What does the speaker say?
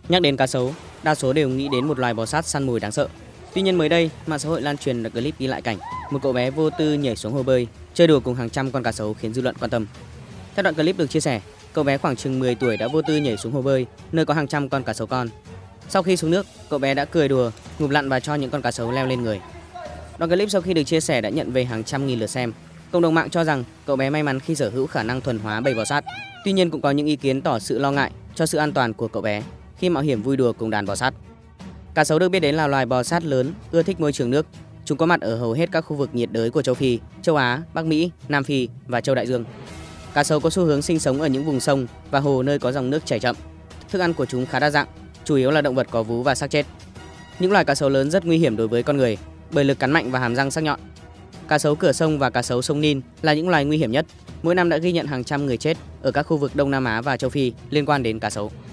Nhắc đến cá sấu, đa số đều nghĩ đến một loài bò sát săn mồi đáng sợ. Tuy nhiên mới đây, mạng xã hội lan truyền được clip ghi lại cảnh một cậu bé vô tư nhảy xuống hồ bơi, chơi đùa cùng hàng trăm con cá sấu khiến dư luận quan tâm. Theo đoạn clip được chia sẻ, cậu bé khoảng chừng 10 tuổi đã vô tư nhảy xuống hồ bơi, nơi có hàng trăm con cá sấu con. Sau khi xuống nước, cậu bé đã cười đùa, ngụp lặn và cho những con cá sấu leo lên người. Đoạn clip sau khi được chia sẻ đã nhận về hàng trăm nghìn lượt xem. Cộng đồng mạng cho rằng cậu bé may mắn khi sở hữu khả năng thuần hóa bầy bò sát. Tuy nhiên cũng có những ý kiến tỏ sự lo ngại cho sự an toàn của cậu bé khi mạo hiểm vui đùa cùng đàn bò sát. Cá sấu được biết đến là loài bò sát lớn, ưa thích môi trường nước. Chúng có mặt ở hầu hết các khu vực nhiệt đới của châu Phi, châu Á, Bắc Mỹ, Nam Phi và châu Đại Dương. Cá sấu có xu hướng sinh sống ở những vùng sông và hồ nơi có dòng nước chảy chậm. Thức ăn của chúng khá đa dạng, chủ yếu là động vật có vú và xác chết. Những loài cá sấu lớn rất nguy hiểm đối với con người bởi lực cắn mạnh và hàm răng sắc nhọn. Cá sấu cửa sông và cá sấu sông Nin là những loài nguy hiểm nhất. Mỗi năm đã ghi nhận hàng trăm người chết ở các khu vực Đông Nam Á và châu Phi liên quan đến cá sấu.